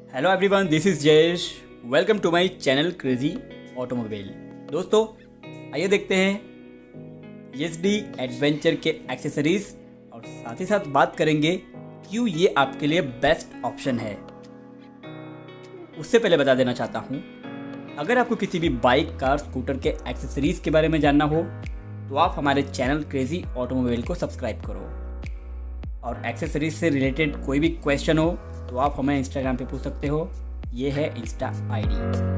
Hello everyone, this is Jayesh. Welcome to my channel crazy automobile. दोस्तों, आइए देखते हैं एसडी एडवेंचर के एक्सेसरीज और साथ ही साथ बात करेंगे क्यों ये आपके लिए बेस्ट ऑप्शन है। उससे पहले बता देना चाहता हूँ, अगर आपको किसी भी बाइक, कार, स्कूटर के एक्सेसरीज के बारे में जानना हो तो आप हमारे चैनल क्रेजी ऑटोमोबाइल को सब्सक्राइब करो। और एक्सेसरीज से रिलेटेड कोई भी क्वेश्चन हो तो आप हमें इंस्टाग्राम पे पूछ सकते हो। ये है इंस्टा आईडी।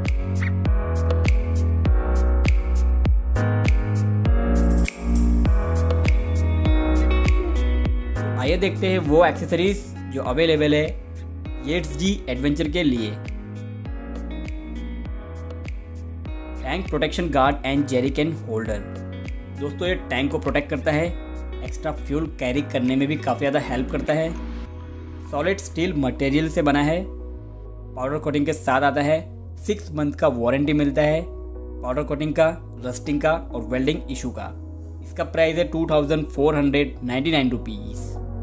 आइए देखते हैं वो एक्सेसरीज जो अवेलेबल है एसडी एडवेंचर के लिए। Tank protection guard and jerry can holder. दोस्तों, ये टैंक को प्रोटेक्ट करता है, एक्स्ट्रा फ्यूल कैरी करने में भी काफ़ी ज़्यादा हेल्प करता है। सॉलिड स्टील मटेरियल से बना है, पाउडर कोटिंग के साथ आता है, 6 मंथ का वारंटी मिलता है, पाउडर कोटिंग का, रस्टिंग का और वेल्डिंग इशू का। इसका प्राइस है 2499 रुपीज़।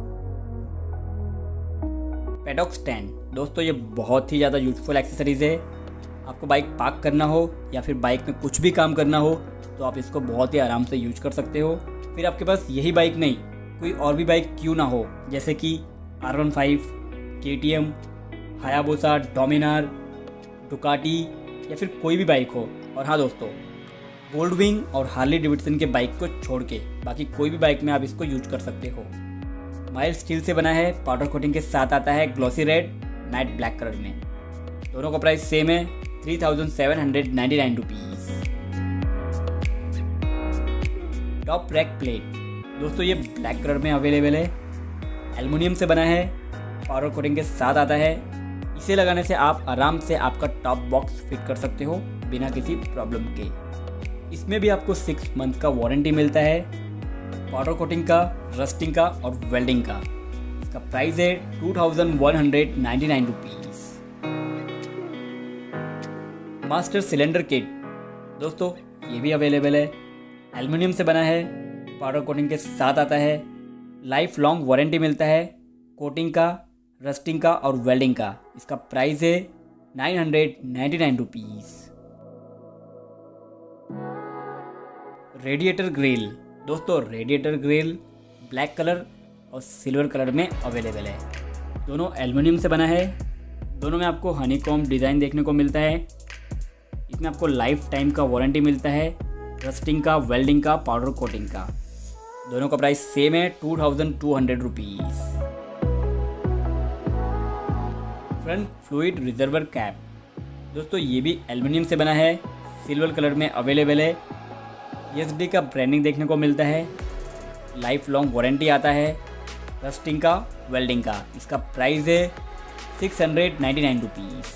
पेडॉक स्टैंड। दोस्तों, ये बहुत ही ज़्यादा यूजफुल एक्सेसरीज है। आपको बाइक पार्क करना हो या फिर बाइक में कुछ भी काम करना हो तो आप इसको बहुत ही आराम से यूज कर सकते हो। फिर आपके पास यही बाइक नहीं, कोई और भी बाइक क्यों ना हो, जैसे कि R15, KTM, Hayabusa, Dominar, Ducati या फिर कोई भी बाइक हो। और हाँ दोस्तों, गोल्डविंग और हार्ली डेविडसन के बाइक को छोड़ के बाकी कोई भी बाइक में आप इसको यूज कर सकते हो। माइल्ड स्टील से बना है, पाउडर कोटिंग के साथ आता है, glossy red, matte black colour में। दोनों का प्राइस सेम है, 3799 रुपीज़। Top rack plate. दोस्तों, ये ब्लैक कलर में अवेलेबल है, एल्युमिनियम से बना है, पाउडर कोटिंग के साथ आता है। इसे लगाने से आप आराम से आपका टॉप बॉक्स फिट कर सकते हो बिना किसी प्रॉब्लम के। इसमें भी आपको 6 मंथ का वारंटी मिलता है, पाउडर कोटिंग का, रस्टिंग का और वेल्डिंग का। इसका प्राइस है 2199 रुपीज़। Master cylinder kit. दोस्तों, ये भी अवेलेबल है, एल्युमिनियम से बना है, पाउडर कोटिंग के साथ आता है, लाइफ लॉन्ग वारंटी मिलता है, कोटिंग का, रस्टिंग का और वेल्डिंग का। इसका प्राइस है 999 रुपीज़। Radiator grill. दोस्तों, रेडिएटर ग्रिल ब्लैक कलर और सिल्वर कलर में अवेलेबल है। दोनों एल्युमिनियम से बना है, दोनों में आपको हनीकॉम्ब डिज़ाइन देखने को मिलता है। इसमें आपको लाइफ टाइम का वारंटी मिलता है, रस्टिंग का, वेल्डिंग का, पाउडर कोटिंग का। दोनों का प्राइस सेम है, 2200 rupees. Front fluid reservoir cap. दोस्तों, ये भी एल्युमिनियम से बना है, सिल्वर कलर में अवेलेबल है। एसडी का ब्रांडिंग देखने को मिलता है, लाइफ लॉन्ग वारंटी आता है, रस्टिंग का, वेल्डिंग का। इसका प्राइस है 699 रुपीज़।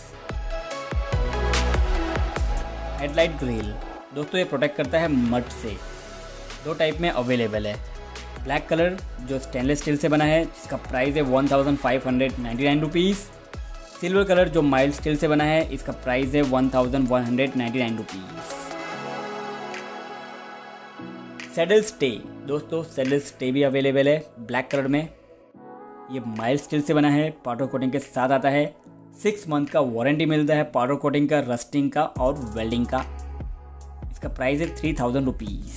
Headlight grill. दोस्तों, ये प्रोटेक्ट करता है मड से। 2 टाइप में अवेलेबल है, ब्लैक कलर जो स्टेनलेस स्टील से बना है, जिसका प्राइस है 1599 रुपीज़। सिल्वर कलर जो माइल्ड स्टील से बना है, इसका प्राइस है 1199 रुपीज़। Saddle stay. दोस्तों, सैडल स्टे भी अवेलेबल है ब्लैक कलर में। ये माइल्ड स्टील से बना है, पाउडर कोटिंग के साथ आता है, 6 मंथ का वारंटी मिलता है, पाउडर कोटिंग का, रस्टिंग का और वेल्डिंग का। इसका प्राइस है 3000 रुपीज़।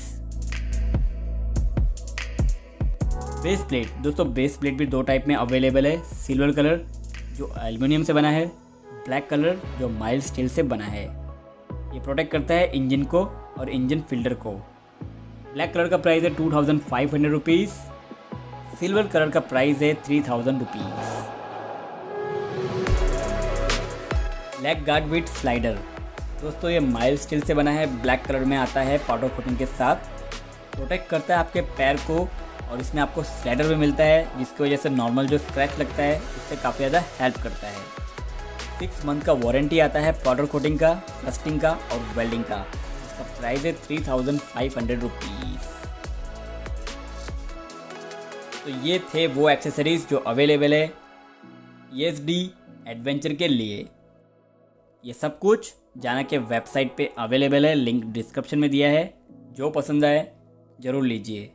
Base plate. दोस्तों, बेस प्लेट भी 2 टाइप में अवेलेबल है, सिल्वर कलर जो एल्युमिनियम से बना है, ब्लैक कलर जो माइल्ड स्टील से बना है। ये प्रोटेक्ट करता है इंजन को और इंजन फिल्टर को। ब्लैक कलर का प्राइस है 2500 रुपीज़, सिल्वर कलर का प्राइस है 3000 rupees. Leg guard with slider. दोस्तों, ये माइल्ड स्टील से बना है, ब्लैक कलर में आता है, पाउडर कोटिंग के साथ, प्रोटेक्ट करता है आपके पैर को और इसमें आपको स्लाइडर भी मिलता है, जिसकी वजह से नॉर्मल जो स्क्रैच लगता है उससे काफ़ी ज़्यादा हेल्प करता है। 6 मंथ का वारंटी आता है, पाउडर कोटिंग का, रस्टिंग का और वेल्डिंग का। इसका प्राइस है 3500 रुपीज़। तो ये थे वो एक्सेसरीज जो अवेलेबल है एसडी एडवेंचर के लिए। ये सब कुछ जाना के वेबसाइट पे अवेलेबल है, लिंक डिस्क्रिप्शन में दिया है। जो पसंद आए ज़रूर लीजिए।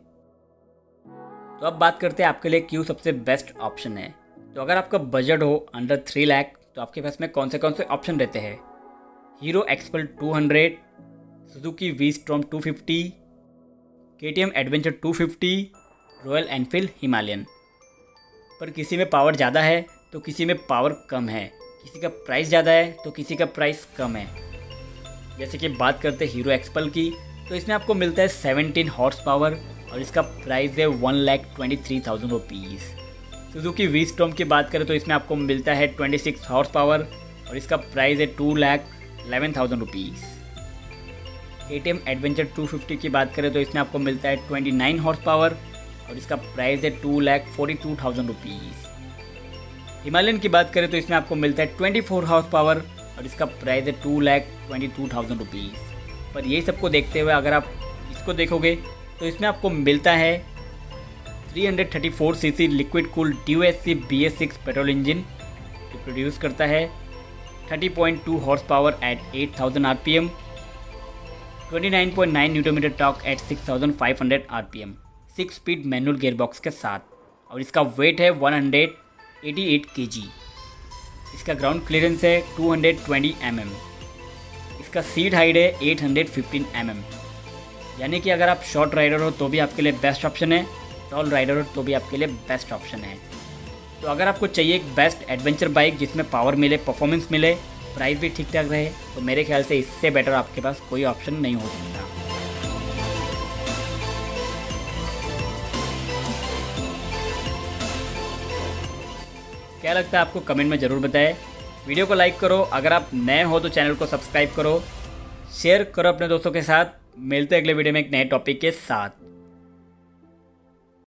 तो अब बात करते हैं आपके लिए क्यों सबसे बेस्ट ऑप्शन है। तो अगर आपका बजट हो अंडर 3 लाख तो आपके पास में कौन से ऑप्शन रहते हैं? Hero Xpulse 200, Suzuki V Strom 250, KTM adventure 250, Royal Enfield Himalayan. पर किसी में पावर ज़्यादा है तो किसी में पावर कम है, किसी का प्राइस ज़्यादा है तो किसी का प्राइस कम है। जैसे कि बात करते हैं हीरो एक्सपल्स की, तो इसमें आपको मिलता है 17 हॉर्स पावर और इसका प्राइस है 1,23,000 रुपीज़। सुजुकी वी-स्टॉर्म की बात करें तो इसमें आपको मिलता है 26 हॉर्स पावर और इसका प्राइस है 2,11,000 रुपीज़। KTM एडवेंचर 250 की बात करें तो इसमें आपको मिलता है 29 हॉर्स पावर और इसका प्राइस है 2,42,000 रुपीज़। हिमालयन की बात करें तो इसमें आपको मिलता है 24 हॉर्स पावर और इसका प्राइस है 2,22,000 रुपीज़। पर ये सबको देखते हुए अगर आप इसको देखोगे तो इसमें आपको मिलता है 334 cc liquid cooled DOSC BS6 petrol engine जो प्रोड्यूस करता है 30.2 horse power at 8,000 RPM, 29.9 newton torque at 6,500 RPM, 6 speed manual gearbox के साथ, और इसका वेट है 188 kg। इसका ग्राउंड क्लियरेंस है 220 mm। इसका सीट हाइट है 815 mm। यानी कि अगर आप शॉर्ट राइडर हो तो भी आपके लिए बेस्ट ऑप्शन है, टॉल राइडर हो तो भी आपके लिए बेस्ट ऑप्शन है। तो अगर आपको चाहिए एक बेस्ट एडवेंचर बाइक जिसमें पावर मिले, परफॉर्मेंस मिले, प्राइस भी ठीक ठाक रहे, तो मेरे ख्याल से इससे बेटर आपके पास कोई ऑप्शन नहीं हो सकता। क्या लगता है आपको, कमेंट में ज़रूर बताएं। वीडियो को लाइक करो, अगर आप नए हो तो चैनल को सब्सक्राइब करो, शेयर करो अपने दोस्तों के साथ। मिलते हैं अगले वीडियो में एक नए टॉपिक के साथ।